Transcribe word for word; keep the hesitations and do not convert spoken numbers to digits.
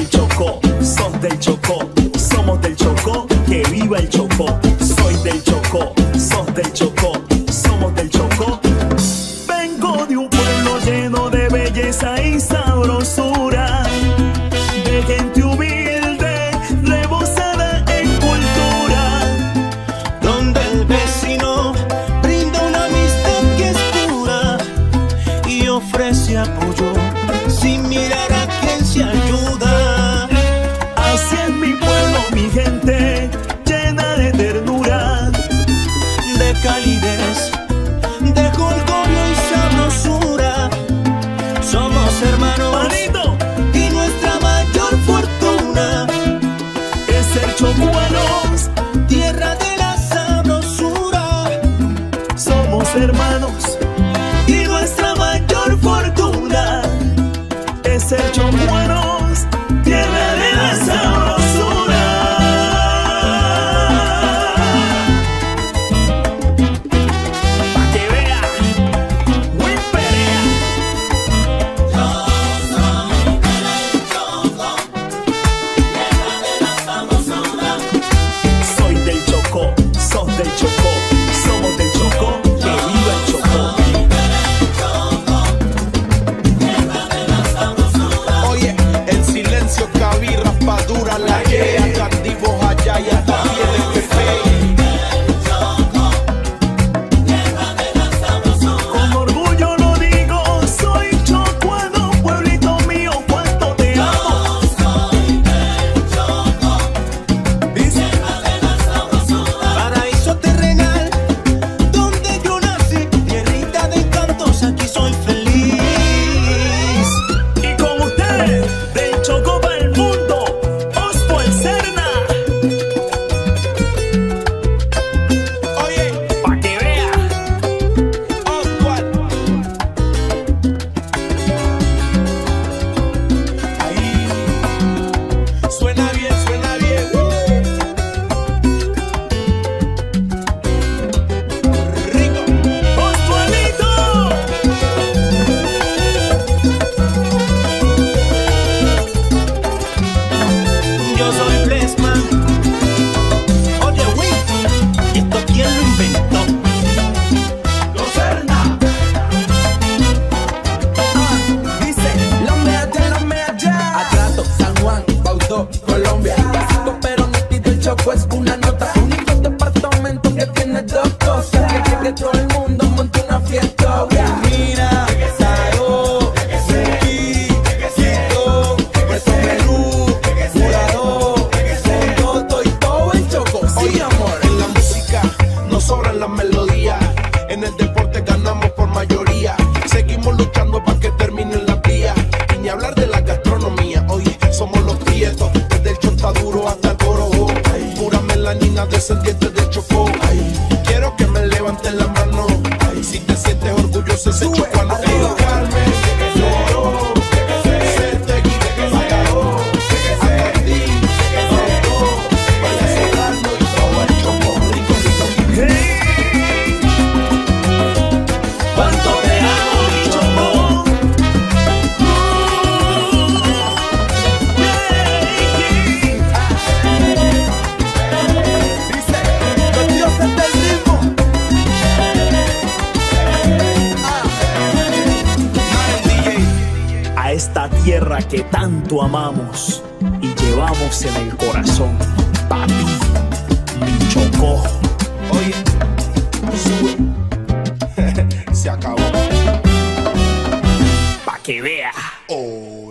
del Chocó, sos del Chocó, somos del Chocó, que viva el Chocó. Soy del Chocó, sos del Chocó, somos del Chocó. Vengo de un pueblo lleno de belleza y sabrosura, de gente humilde, rebosada en cultura, donde el vecino brinda una amistad que es pura y ofrece apoyo sin mirar a quién se ayuda. Así es mi pueblo, mi gente, llena de ternura, de calidez, de jolgorio y sabrosura. Somos hermanos, Manito, y nuestra mayor fortuna es ser chocuanos, tierra de la sabrosura. somos hermanos, Y nuestra mayor fortuna es ser chocuanos, tierra de la sabrosura. Pa' que vea, Will Perea. Soy del Chocó, sos del Chocó, somos del Chocó, que viva el Chocó. Oye, en silencio cabí raspadura, la idea, candivos allá y hasta piel en Pepe. Con orgullo lo digo, soy chocuano, pueblito mío, cuánto te amo. Dice, paraíso terrenal, donde yo nací, tierrita de encantos, aquí soy feliz. Y con ustedes, del Chocó para el mundo, Oswald Serna. oye, Pa' que vea, Oswald. Ahí, suena bien, suena bien. Rico. Oswaldito. Yo soy Blessman. Oye, Win, ¿y esto quién lo inventó? Los Serna. Dice, los mea ya, los mea ya. Atrato, San Juan, Bautó, Colombia. Básico pero nítido, el Chocó es una nota. Único departamento que tiene dos cosas. Que llegue todo el mundo, monte una fiesta. Mira, Saro, Ricky, Quito, Puerto Perú, Jurado, Todo y todo el Chocó. Sí, oye, amor. en la música no sobran las melodías. En el deporte ganamos por mayoría. Seguimos luchando para que terminen las vías. Y ni hablar de la gastronomía. Oye, somos los prietos, desde el chontaduro hasta el corojo. Pura melanina descendiente del Chocó. Quiero que me levanten la mano. Si te sientes orgulloso, ese chocuano. Ey, Carmen, Lloró, Cetegui, Macaró, Acatí, Roto, Valle Serrano y todo el Chocó. Rico, rico, rico. Hey, cuánto te amo, mi Chocó. Dice, los dioses del ritmo. A esta tierra que tanto amamos y llevamos en el corazón, pa' ti, mi Chocó. Oye, sube. Se acabó. Pa' que vea. Oh.